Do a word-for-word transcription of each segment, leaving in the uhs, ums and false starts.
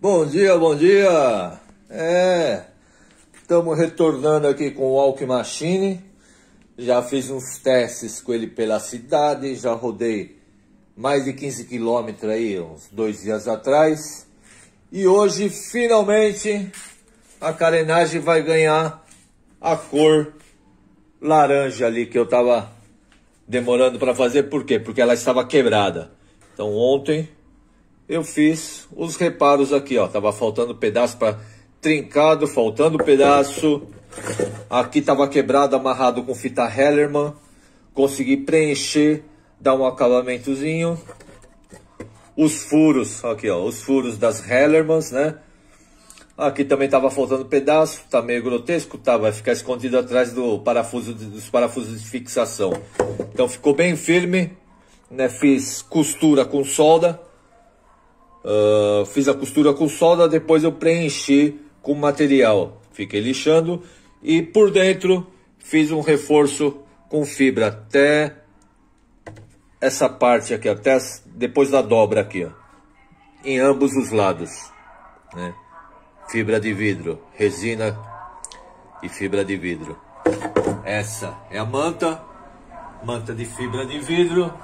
Bom dia, bom dia. É, estamos retornando aqui com o Walk Machine. Já fiz uns testes com ele pela cidade, já rodei mais de quinze quilômetros aí, uns dois dias atrás. E hoje, finalmente, a carenagem vai ganhar a cor laranja ali que eu tava demorando para fazer. Por quê? Porque ela estava quebrada. Então ontem eu fiz os reparos aqui, ó. Tava faltando pedaço para trincado, faltando pedaço. Aqui tava quebrado, amarrado com fita Hellerman. Consegui preencher, dar um acabamentozinho. Os furos, aqui ó, os furos das Hellermans, né? Aqui também tava faltando pedaço, tá meio grotesco, tá? Vai ficar escondido atrás do parafuso, dos parafusos de fixação. Então ficou bem firme, né? Fiz costura com solda. Uh, fiz a costura com solda, depois eu preenchi com material. Fiquei lixando e por dentro fiz um reforço com fibra até essa parte aqui, até as, depois da dobra aqui, ó, em ambos os lados, né? Fibra de vidro, resina e fibra de vidro. Essa é a manta, manta de fibra de vidro.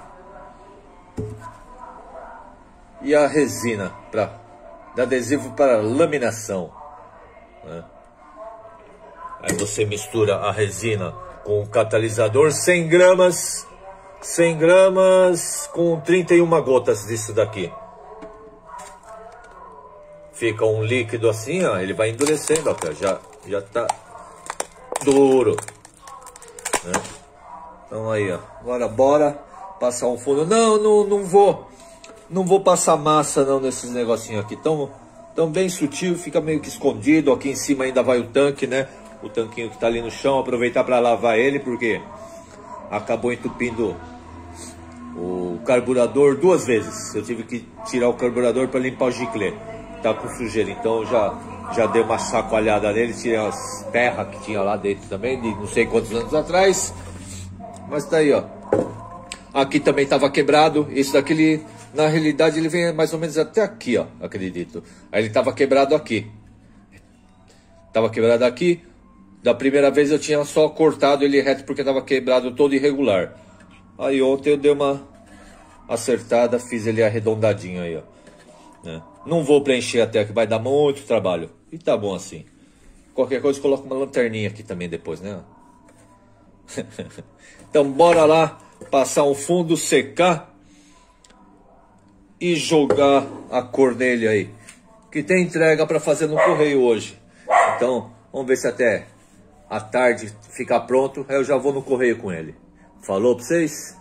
E a resina para dar adesivo para laminação, né? Aí você mistura a resina com o catalisador, cem gramas, cem gramas com trinta e uma gotas disso daqui. Fica um líquido assim, ó, ele vai endurecendo, ó, já já tá duro, né? Então aí, ó, agora bora passar um fundo. Não, não, não vou. Não vou passar massa não nesses negocinhos aqui, tão, tão bem sutil, fica meio que escondido. Aqui em cima ainda vai o tanque, né? O tanquinho que tá ali no chão, aproveitar para lavar ele, porque acabou entupindo o carburador duas vezes. Eu tive que tirar o carburador para limpar o giclê, tá com sujeira, então já, já dei uma chacoalhada nele, tirei as terras que tinha lá dentro também, de não sei quantos anos atrás. Mas tá aí, ó. Aqui também tava quebrado, esse daqui ele... Na realidade ele vem mais ou menos até aqui, ó, acredito. Aí ele tava quebrado aqui. Tava quebrado aqui. Da primeira vez eu tinha só cortado ele reto porque tava quebrado todo irregular. Aí ontem eu dei uma acertada, fiz ele arredondadinho aí, ó, né? Não vou preencher até que vai dar muito trabalho. E tá bom assim. Qualquer coisa coloca uma lanterninha aqui também depois, né? Então bora lá passar um fundo, secar e jogar a cor nele aí, que tem entrega para fazer no correio hoje. Então vamos ver se até a tarde ficar pronto, aí eu já vou no correio com ele. Falou para vocês?